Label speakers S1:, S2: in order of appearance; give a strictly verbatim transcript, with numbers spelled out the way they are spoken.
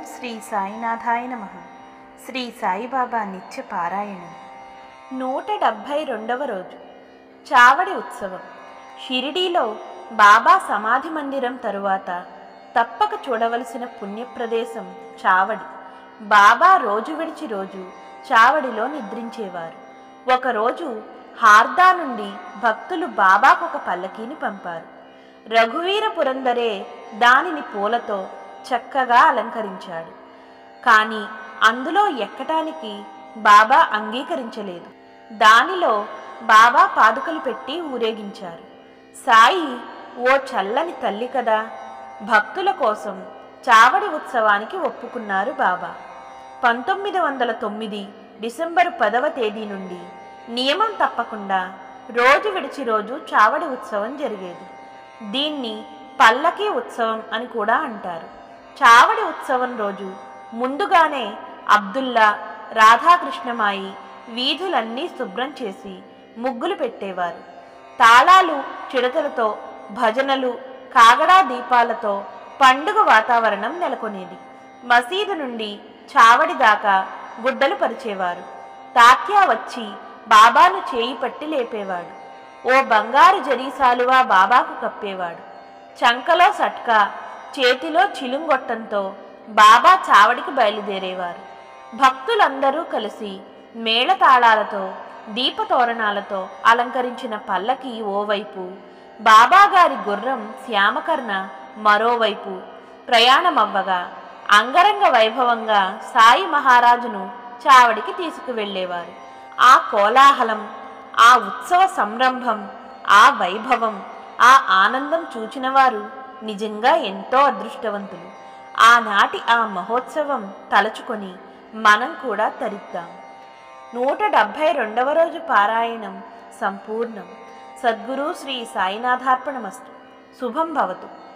S1: శ్రీ సాయినాథాయ నమః. శ్రీ సాయిబాబా నిత్య పారాయణం. నూట డెబ్భై రెండవ రోజు చావడి ఉత్సవం. షిరిడీలో బాబా సమాధి మందిరం తరువాత తప్పక చూడవలసిన పుణ్యప్రదేశం చావడి. బాబా రోజు విడిచి రోజు చావడిలో నిద్రించేవారు. ఒకరోజు హార్దా నుండి భక్తులు బాబాకు ఒక పల్లకీని పంపారు. రఘువీర పురందరే దానిని పూలతో చక్కగా అలంకరించాడు. కానీ అందులో ఎక్కటానికి బాబా అంగీకరించలేదు. దానిలో బాబా పాదుకలు పెట్టి ఊరేగించారు. సాయి ఓ చల్లని తల్లి కదా, భక్తుల కోసం చావడి ఉత్సవానికి ఒప్పుకున్నారు బాబా. పంతొమ్మిది వందల తొమ్మిది డిసెంబరు పదవ తేదీ నుండి నియమం తప్పకుండా రోజు విడిచి రోజు చావడి ఉత్సవం జరిగేది. దీన్ని పల్లకీ ఉత్సవం అని కూడా అంటారు. చావడి ఉత్సవం రోజు ముందుగానే అబ్దుల్లా, రాధాకృష్ణమాయి వీధులన్నీ శుభ్రం చేసి ముగ్గులు పెట్టేవారు. తాళాలు, చిడతలతో, భజనలు, కాగడా దీపాలతో పండుగ వాతావరణం నెలకొనేది. మసీదు నుండి చావడి దాకా గుడ్డలు పరిచేవారు. తాత్యా వచ్చి బాబాను చేయి పట్టి లేపేవాడు. ఓ బంగారు జరీసాలువా బాబాకు కప్పేవాడు. చంకలో సట్కా, చేతిలో చిలుంగొట్టంతో బాబా చావడికి బయలుదేరేవారు. భక్తులందరూ కలిసి మేళతాళాలతో, దీపతోరణాలతో అలంకరించిన పల్లకి ఓవైపు, బాబాగారి గుర్రం శ్యామకర్ణ మరోవైపు ప్రయాణమవ్వగా అంగరంగ వైభవంగా సాయి మహారాజును చావడికి తీసుకువెళ్ళేవారు. ఆ కోలాహలం, ఆ ఉత్సవ సంరంభం, ఆ వైభవం, ఆ ఆనందం చూచినవారు నిజంగా ఎంతో అదృష్టవంతులు. ఆనాటి ఆ మహోత్సవం తలచుకొని మనం కూడా తరిద్దాం. నూట డెబ్భై రెండవ రోజు పారాయణం సంపూర్ణం. సద్గురు శ్రీ సాయినాథార్పణమస్తు. శుభం భవతు.